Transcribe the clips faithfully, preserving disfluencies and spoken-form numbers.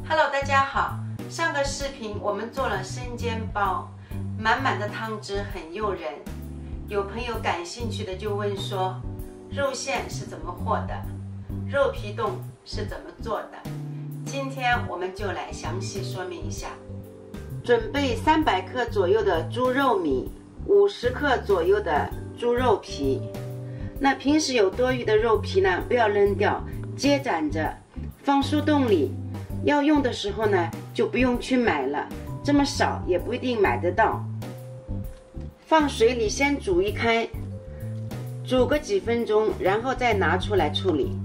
Hello， 大家好。上个视频我们做了生煎包，满满的汤汁很诱人。有朋友感兴趣的就问说，肉馅是怎么和的？肉皮冻是怎么做的？今天我们就来详细说明一下。准备三百克左右的猪肉米，五十克左右的猪肉皮。那平时有多余的肉皮呢，不要扔掉，接攒着放速冻里。要用的时候呢，就不用去买了，这么少也不一定买得到。放水里先煮一开，煮个几分钟，然后再拿出来处理。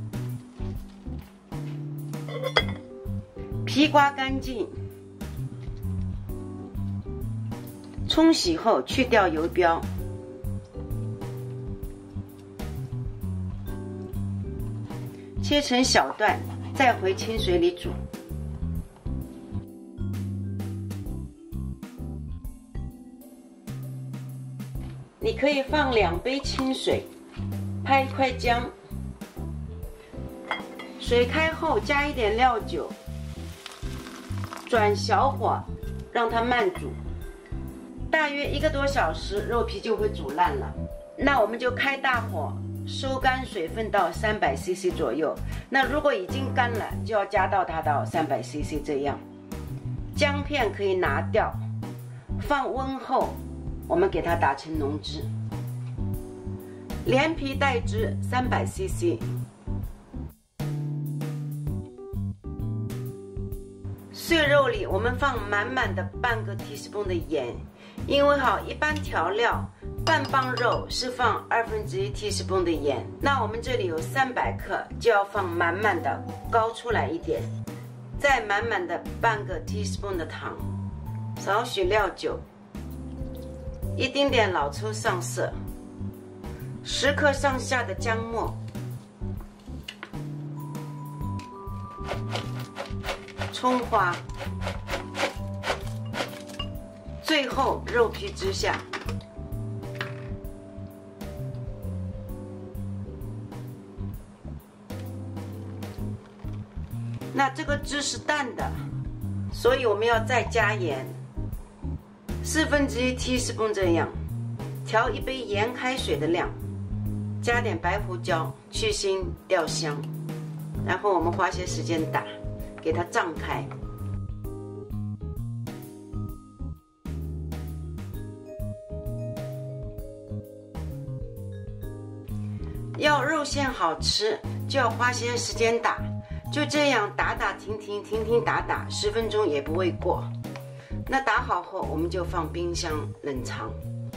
皮刮干净，冲洗后去掉油标。切成小段，再回清水里煮。你可以放两杯清水，拍一块姜，水开后加一点料酒，转小火让它慢煮，大约一个多小时，肉皮就会煮烂了。那我们就开大火。收干水分到三百 C C 左右，那如果已经干了，就要加到它到三百 C C 这样。姜片可以拿掉，放温后，我们给它打成浓汁。连皮带汁三百 C C。碎肉里我们放满满的半个 teaspoon 的盐，因为好一般调料。半磅肉是放二分之一 teaspoon 的盐，那我们这里有三百克，就要放满满的，高出来一点，再满满的半个 teaspoon 的糖，少许料酒，一丁点老抽上色，十克上下的姜末，葱花，最后肉皮汁下。那这个汁是淡的，所以我们要再加盐，四分之一 teaspoon 这样，调一杯盐开水的量，加点白胡椒去腥调香，然后我们花些时间打，给它胀开。要肉馅好吃，就要花些时间打。就这样打打停停，停停打打，十分钟也不会过。那打好后，我们就放冰箱冷藏，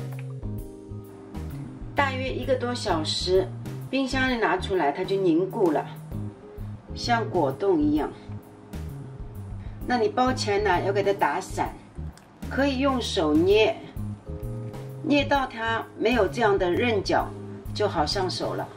大约一个多小时，冰箱里拿出来，它就凝固了，像果冻一样。那你包前呢，要给它打散，可以用手捏，捏到它没有这样的刃角，就好上手了。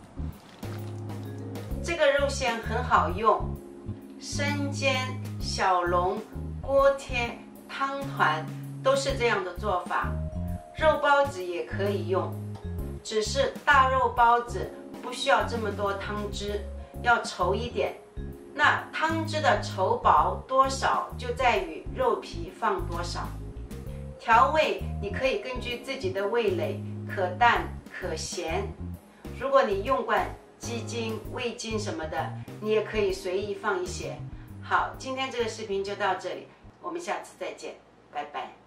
这个肉馅很好用，生煎、小笼、锅贴、汤团都是这样的做法。肉包子也可以用，只是大肉包子不需要这么多汤汁，要稠一点。那汤汁的稠薄多少就在于肉皮放多少。调味你可以根据自己的味蕾，可淡可咸。如果你用惯鸡精、味精什么的，你也可以随意放一些。好，今天这个视频就到这里，我们下次再见，拜拜。